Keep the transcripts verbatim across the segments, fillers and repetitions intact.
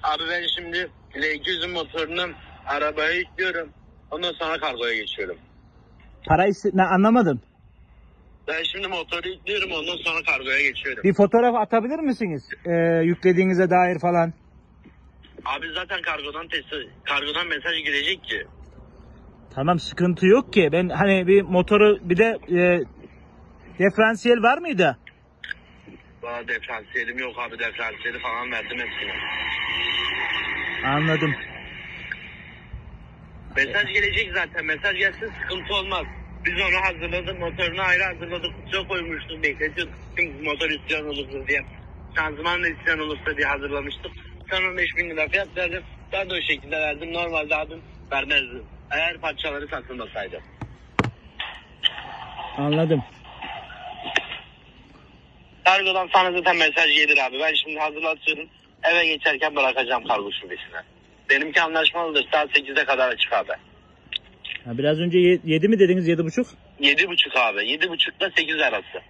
Abi ben şimdi L iki yüzün motorunu arabaya yüklüyorum. Ondan sonra kargoya geçiyorum. Parayı ne anlamadım. Ben şimdi motoru yüklüyorum, ondan sonra kargoya geçiyorum. Bir fotoğraf atabilir misiniz? Ee, yüklediğinize dair falan. Abi zaten kargodan testi, kargodan mesaj gelecek ki. Tamam, sıkıntı yok ki. Ben hani bir motoru bir de e, diferansiyel var mıydı? Daha diferansiyelim yok abi, diferansiyeli falan verdim hepsine. Anladım. Mesaj gelecek zaten, mesaj gelsin sıkıntı olmaz. Biz onu hazırladık, motorunu ayrı hazırladık, kutuya koymuştuk, bekletiyorduk. Şimdi motor isyan olursa diye, şanzıman da isyan olursa diye hazırlamıştık. Sen on beş bin lira fiyat verdim, ben de o şekilde verdim. Normalde abim vermezdim eğer parçaları satılmasaydı. Anladım. Kargodan sana zaten mesaj gelir abi. Ben şimdi hazırlatıyorum, eve geçerken bırakacağım kargo şubesine. Benimki anlaşmalıdır, saat sekizde kadar açık abi. Ha, biraz önce yedi mi dediniz, yedi buçuk? Yedi buçuk abi, yedi buçukla sekiz arası.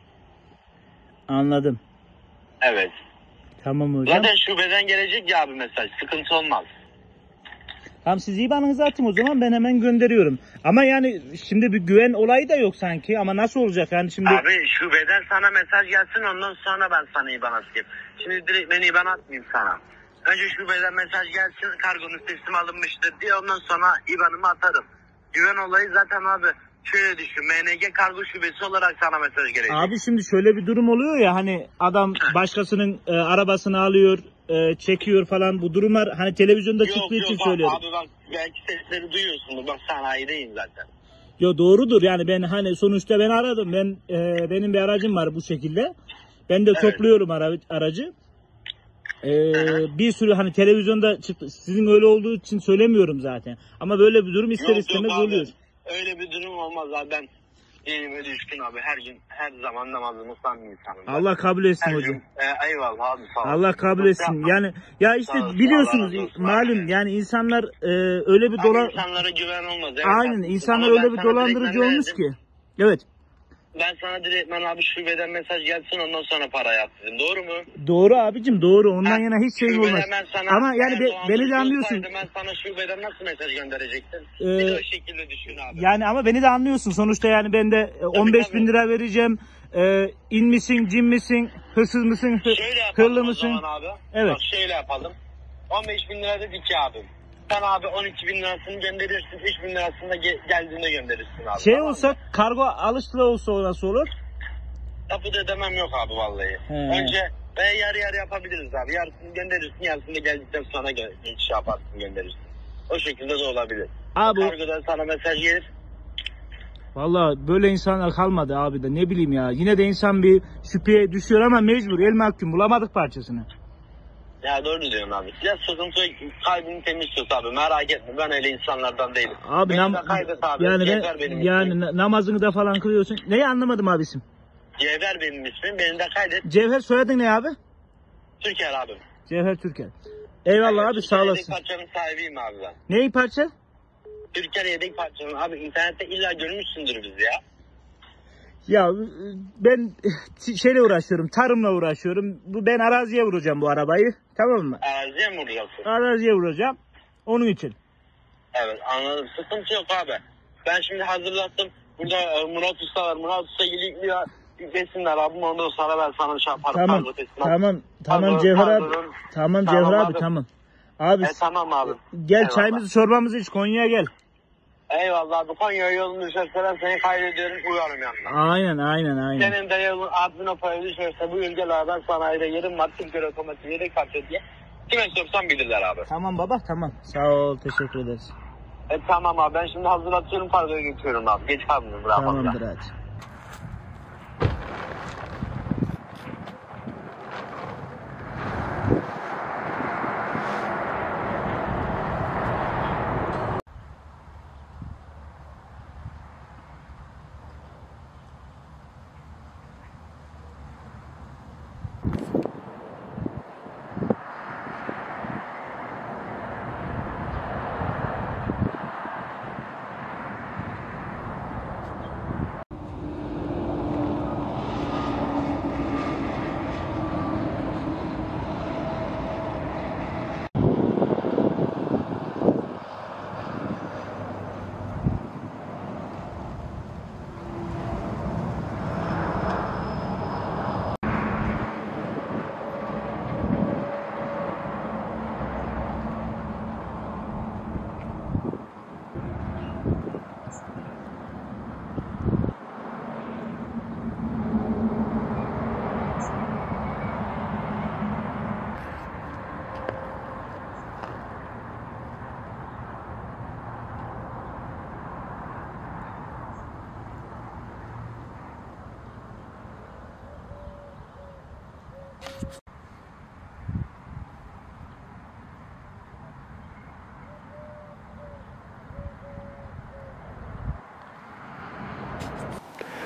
Anladım. Evet. Tamam hocam. Zaten şubeden gelecek ya abi mesaj, sıkıntı olmaz. Tamam, siz İ B A N'ınızı atın o zaman, ben hemen gönderiyorum. Ama yani şimdi bir güven olayı da yok sanki, ama nasıl olacak yani şimdi? Abi şubeden sana mesaj gelsin, ondan sonra ben sana İ B A N atayım. Şimdi direkt ben İ B A N atmayayım sana. Önce şubeden mesaj gelsin, kargonun teslim alınmıştır diye, ondan sonra İ B A N'ımı atarım. Güven olayı zaten abi şöyle düşün, M N G kargo şubesi olarak sana mesaj gelecek. Abi şimdi şöyle bir durum oluyor ya, hani adam başkasının e, arabasını alıyor, e, çekiyor falan, bu durumlar hani televizyonda yok, çıktığı yok, için abi, söylüyorum. Abi bak belki sesleri duyuyorsundur, bak sanayideyim zaten. Yo, doğrudur yani, ben hani sonuçta ben aradım, ben e, benim bir aracım var bu şekilde. Ben de evet, topluyorum ara, aracı. E, bir sürü hani televizyonda çıktı, sizin öyle olduğu için söylemiyorum zaten. Ama böyle bir durum ister yok, istemez yok oluyor. Öyle bir durum olmaz abi, ben dinime düşkün abi, her gün her zaman namazımı kılan bir insanım. Allah kabul etsin her hocam. Gün, e, eyvallah abi, sağ ol. Allah kabul etsin. Yani ya işte Sağ ol, biliyorsunuz Allah razı olsun malum abi. yani insanlar e, öyle bir dolan... İnsanlara güven olmaz. Evet, aynen, haklısın. insanlar Ama öyle ben bir sana dolandırıcı direktmen olmuş verdim. ki. Evet. Ben sana direktmen abi şubeden mesaj gelsin, ondan sonra para yap dedim. Doğru mu? Doğru abicim, doğru. Ondan Ha, yana hiç şeyim şubeden olmaz. ben sana, Ama yani eğer be, dolandırıcı beni de anlıyorsun. olsaydı ben sana şubeden nasıl mesaj gönderecektim? Ee, bir de o şekilde düşün abi. Yani ama beni de anlıyorsun. Sonuçta yani ben de on beş bin lira vereceğim. Ee, in misin, cin misin, hırsız mısın, hı, Şöyle yapalım hırlı o mısın? zaman abi. Evet. Bak şöyle yapalım. on beş bin lira dedik ya abi. Sen abi on iki bin lirasını gönderirsin, üç bin lirasını da ge- geldiğinde gönderirsin abi. Şey tamam olsa, mı? kargo alıştıra olsa o nasıl olur? Tapu ödemem yok abi vallahi. He. Önce ve yarı yarı yapabiliriz abi. Yarısını gönderirsin, yarısını da geldikten sonra gö- şey yaparsın, gönderirsin. O şekilde de olabilir. Abi, Kargodan sana mesaj gelir. vallahi böyle insanlar kalmadı abi de, ne bileyim ya. Yine de insan bir şüpheye düşüyor ama mecbur, el mahkum, bulamadık parçasını. Ya doğru diyorsun abi. Ya sıkıntı kalbini temiz tut abi, merak etme, ben öyle insanlardan değilim. Abi Beni nam de kaydet abi. yani Cevher ben, benim yani ismim. na- namazını da falan kılıyorsun. Neyi anlamadım abi isim? Cevher benim ismim. Beni de kaydet. Cevher, soyadın ne abi? Türker abim. Cevher Türker. Eyvallah Evet, abi, Türker sağ yedek olasın. parçanın sahibiyim abi ben. Neyi parça? Türker yedek parçanın abi, internette illa görmüşsündür bizi ya. Ya ben şeyle uğraşıyorum, tarımla uğraşıyorum. Bu, ben araziye vuracağım bu arabayı. Tamam mı? Araziye mi vuracaksın? Araziye vuracağım. Onun için. Evet, anladım. Sıkıntı yok abi. Ben şimdi hazırlattım. Burada e, Murat Usta var. Murat Usta geliyor. Desinler abim, ondan sonra ben sana şey yaparım. Tamam. Tamam. Tamam Cevher abi. Tamam Cevher abi, tamam. Abi. E, tamam abi. Gel Eyvallah. çayımızı çorbamızı iç, Konya'ya gel. Eyvallah abi. Konya yolunu düşerse seni kaydediyorum. Uyarım yanına. Aynen aynen aynen. Senin de yolun admin o parayı düşerse bu ülkelerden sanayide yerim var. Türk otomatik yedek parça diye. Kime sorsan bilirler abi. Tamam baba, tamam. Sağ ol, teşekkür ederiz. E, tamam abi, ben şimdi hazırlatıyorum, kargoya geçiyorum abi. Geç kalmıyorum, bırakmam. Tamamdır hadi.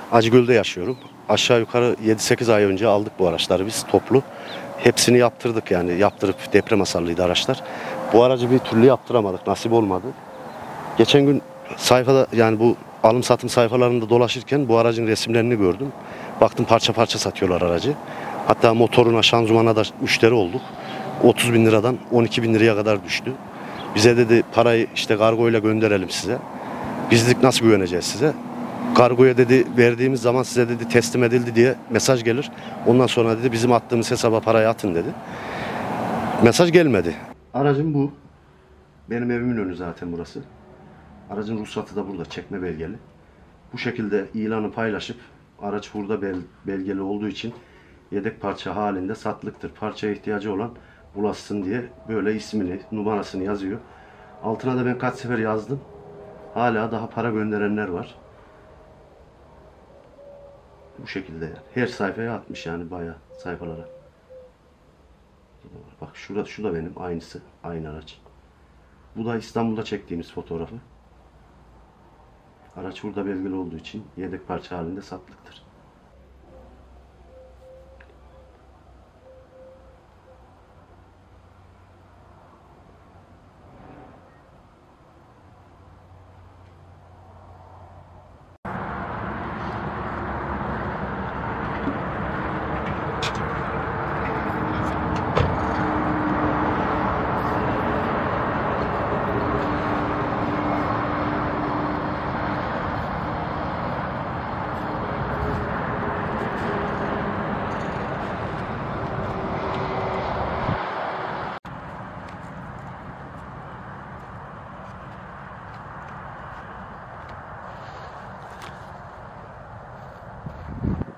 Acıgöl'de yaşıyorum. Aşağı yukarı yedi sekiz ay önce aldık bu araçları biz toplu. Hepsini yaptırdık yani. Yaptırıp deprem hasarlıydı araçlar. Bu aracı bir türlü yaptıramadık. Nasip olmadı. Geçen gün sayfada yani bu alım satım sayfalarında dolaşırken bu aracın resimlerini gördüm. Baktım parça parça satıyorlar aracı. Hatta motoruna, şanzımana da müşteri olduk. otuz bin liradan on iki bin liraya kadar düştü. Bize dedi parayı işte kargoyla gönderelim size. Biz dedik nasıl güveneceğiz size? Kargoya dedi verdiğimiz zaman size dedi teslim edildi diye mesaj gelir. Ondan sonra dedi bizim attığımız hesaba parayı atın dedi. Mesaj gelmedi. Aracım bu. Benim evimin önü zaten burası. Aracın ruhsatı da burada, çekme belgeli. Bu şekilde ilanı paylaşıp araç burada bel, belgeli olduğu için yedek parça halinde satılıktır. Parçaya ihtiyacı olan ulaşsın diye böyle ismini, numarasını yazıyor. Altına da ben kaç sefer yazdım. Hala daha para gönderenler var. Bu şekilde yani. Her sayfaya atmış yani bayağı sayfalara. Bak şurada, şu da benim aynısı. Aynı araç. Bu da İstanbul'da çektiğimiz fotoğrafı. Araç burada belgeli olduğu için yedek parça halinde satılıktır.